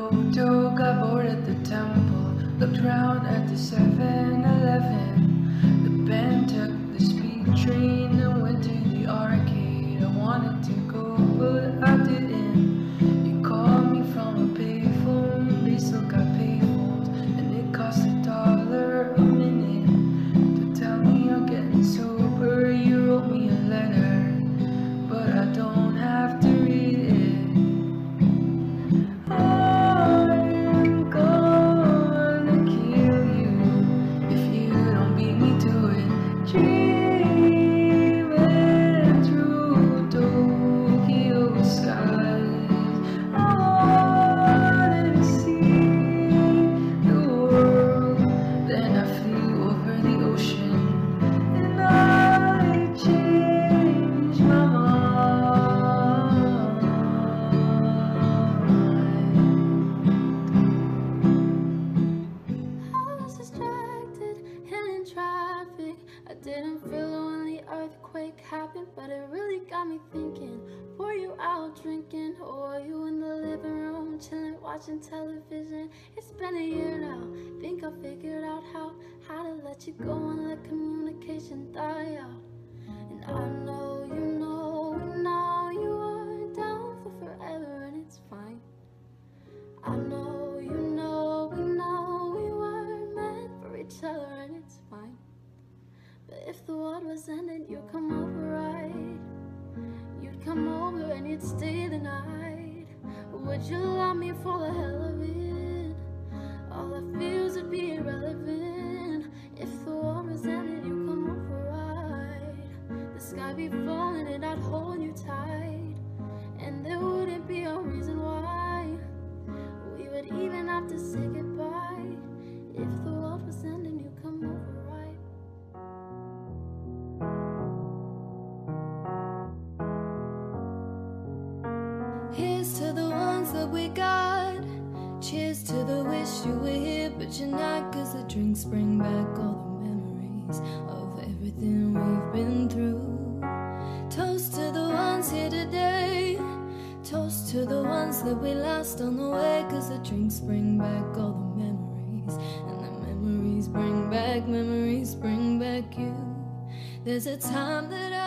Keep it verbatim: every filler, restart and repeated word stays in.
photo, got bored at the temple, looked round at the seven eleven. The band took the speed train and went to the arcade. I wanted to go, but I didn't. You called me from a payphone, they still got payphones, and it cost a dollar a minute to tell me you're getting sober. You wrote me a letter, but I don't have to read it. I'm gonna kill you if you don't beat me to it. Dreaming through Tokyo skies, I wanted to see the world. Then I flew over the ocean and I changed my mind. I was distracted and in traffic. I didn't feel it when the earthquake happened, but it really got me thinking. Were you out drinking, or were you in the living room chilling, watching television? It's been a year now. Think I figured out how how to let you go and let communication die out. And I know you know, we know you are down for forever, and it's fine. I know you know, we know we were meant for each other, and it's fine. But if the world was ending, you'd come over, right? You'd come over and you'd stay the night. Would you love me for the hell of it? All the fears would be irrelevant. If the world was ending, you'd come over, right? The sky be falling and I'd hold you tight, and there wouldn't be a reason why we would even have to say goodbye. If the world was ending, you'd come over, right? Here's to the ones that we got. Cheers to the wish you were here, but you're not. Cause the drinks bring back all the memories of everything we've been through. Toast to the ones here today. Toast to the ones that we lost on the way. Cause the drinks bring back all the memories, and the memories bring back, memories bring back you. There's a time that I